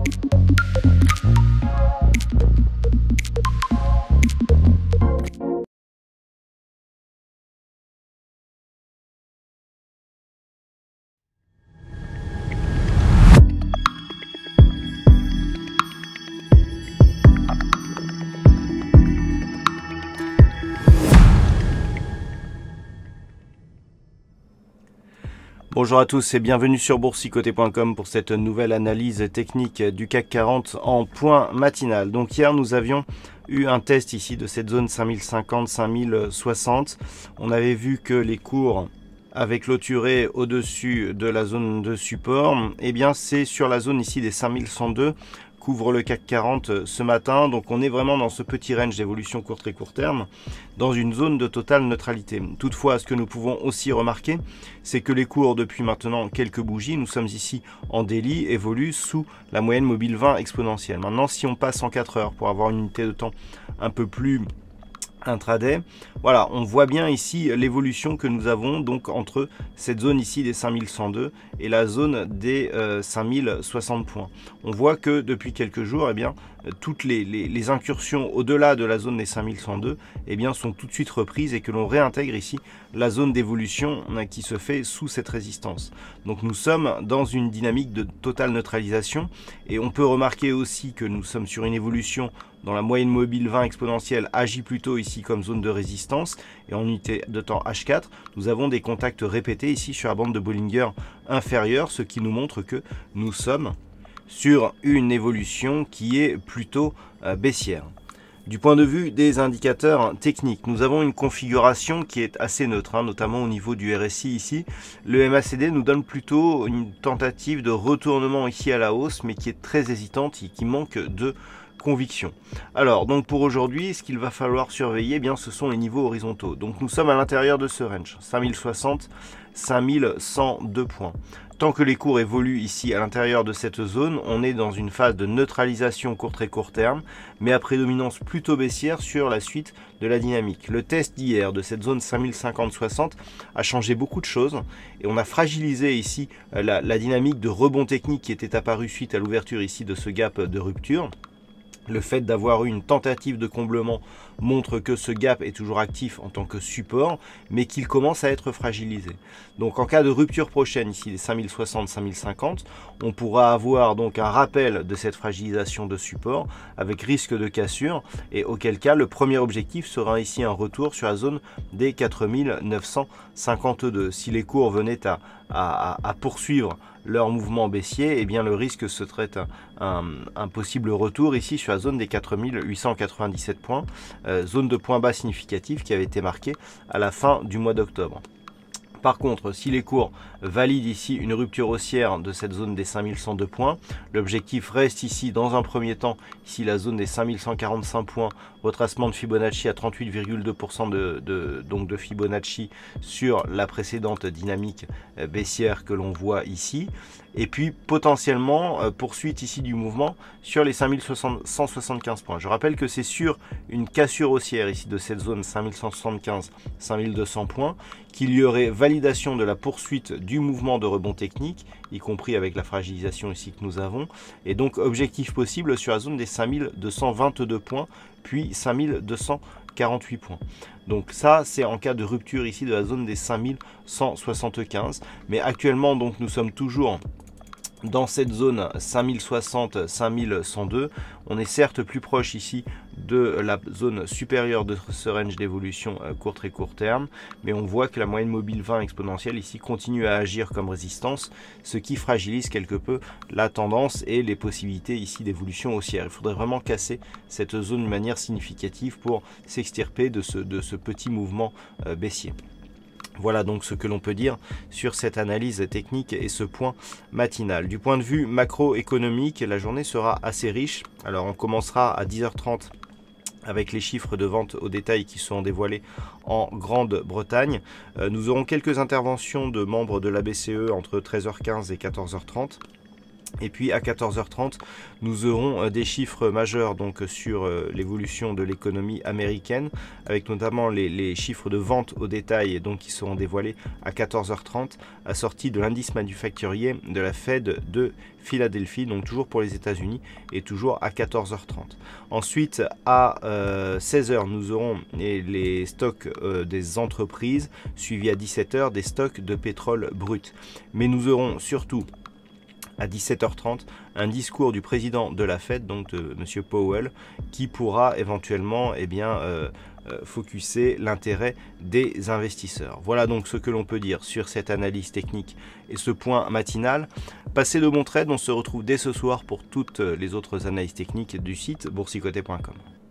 Bonjour à tous et bienvenue sur boursicoté.com pour cette nouvelle analyse technique du CAC 40 en point matinal. Donc hier nous avions eu un test ici de cette zone 5050-5060. On avait vu que les cours avaient clôturé au-dessus de la zone de support. Et bien c'est sur la zone ici des 5102 couvre le CAC 40 ce matin, donc on est vraiment dans ce petit range d'évolution court et court terme, dans une zone de totale neutralité. Toutefois, ce que nous pouvons aussi remarquer, c'est que les cours depuis maintenant quelques bougies, nous sommes ici en daily, évoluent sous la moyenne mobile 20 exponentielle. Maintenant, si on passe en 4 heures pour avoir une unité de temps un peu plus intraday, voilà, on voit bien ici l'évolution que nous avons donc entre cette zone ici des 5102 et la zone des 5060 points. On voit que depuis quelques jours, eh bien, toutes les incursions au-delà de la zone des 5102 eh bien, sont tout de suite reprises et que l'on réintègre ici la zone d'évolution qui se fait sous cette résistance. Donc nous sommes dans une dynamique de totale neutralisation et on peut remarquer aussi que nous sommes sur une évolution dans la moyenne mobile 20 exponentielle agit plutôt ici comme zone de résistance et en unité de temps H4, nous avons des contacts répétés ici sur la bande de Bollinger inférieure, ce qui nous montre que nous sommes sur une évolution qui est plutôt baissière. Du point de vue des indicateurs techniques, nous avons une configuration qui est assez neutre, notamment au niveau du RSI ici. Le MACD nous donne plutôt une tentative de retournement ici à la hausse, mais qui est très hésitante et qui manque de conviction. Alors, donc pour aujourd'hui, ce qu'il va falloir surveiller, eh bien, ce sont les niveaux horizontaux. Donc nous sommes à l'intérieur de ce range, 5060, 5102 points. Tant que les cours évoluent ici à l'intérieur de cette zone, on est dans une phase de neutralisation court et court terme, mais à prédominance plutôt baissière sur la suite de la dynamique. Le test d'hier de cette zone 5050-60 a changé beaucoup de choses et on a fragilisé ici la dynamique de rebond technique qui était apparue suite à l'ouverture ici de ce gap de rupture. Le fait d'avoir eu une tentative de comblement montre que ce gap est toujours actif en tant que support, mais qu'il commence à être fragilisé. Donc en cas de rupture prochaine, ici des 5060-5050, on pourra avoir donc un rappel de cette fragilisation de support avec risque de cassure, et auquel cas le premier objectif sera ici un retour sur la zone des 4952. Si les cours venaient à poursuivre leur mouvement baissier, eh bien le risque serait un possible retour ici sur la zone des 4897 points, zone de point bas significatif qui avait été marquée à la fin du mois d'octobre. Par contre, si les cours valident ici une rupture haussière de cette zone des 5102 points, l'objectif reste ici dans un premier temps, ici la zone des 5145 points, retracement de Fibonacci à 38,2% de Fibonacci sur la précédente dynamique baissière que l'on voit ici. Et puis potentiellement poursuite ici du mouvement sur les 5175 points. Je rappelle que c'est sur une cassure haussière ici de cette zone 5175-5200 points qu'il y aurait validation de la poursuite du mouvement de rebond technique, y compris avec la fragilisation ici que nous avons, et donc objectif possible sur la zone des 5222 points, puis 5248 points. Donc ça, c'est en cas de rupture ici de la zone des 5175. Mais actuellement, donc nous sommes toujours dans cette zone 5060-5102. On est certes plus proche ici de la zone supérieure de ce range d'évolution court et court terme, mais on voit que la moyenne mobile 20 exponentielle ici continue à agir comme résistance, ce qui fragilise quelque peu la tendance et les possibilités ici d'évolution haussière. Il faudrait vraiment casser cette zone de manière significative pour s'extirper de ce petit mouvement baissier. Voilà donc ce que l'on peut dire sur cette analyse technique et ce point matinal. Du point de vue macroéconomique, la journée sera assez riche. Alors on commencera à 10h30 avec les chiffres de vente au détail qui seront dévoilés en Grande-Bretagne. Nous aurons quelques interventions de membres de la BCE entre 13h15 et 14h30. Et puis à 14h30, nous aurons des chiffres majeurs donc sur l'évolution de l'économie américaine, avec notamment les chiffres de vente au détail donc, qui seront dévoilés à 14h30, assortis de l'indice manufacturier de la Fed de Philadelphie, donc toujours pour les États-Unis et toujours à 14h30. Ensuite, à 16h, nous aurons les stocks des entreprises, suivis à 17h des stocks de pétrole brut. Mais nous aurons surtout à 17h30, un discours du président de la Fed, donc de M. Powell, qui pourra éventuellement focuser l'intérêt des investisseurs. Voilà donc ce que l'on peut dire sur cette analyse technique et ce point matinal. Passez de bons trades, on se retrouve dès ce soir pour toutes les autres analyses techniques du site boursicoté.com.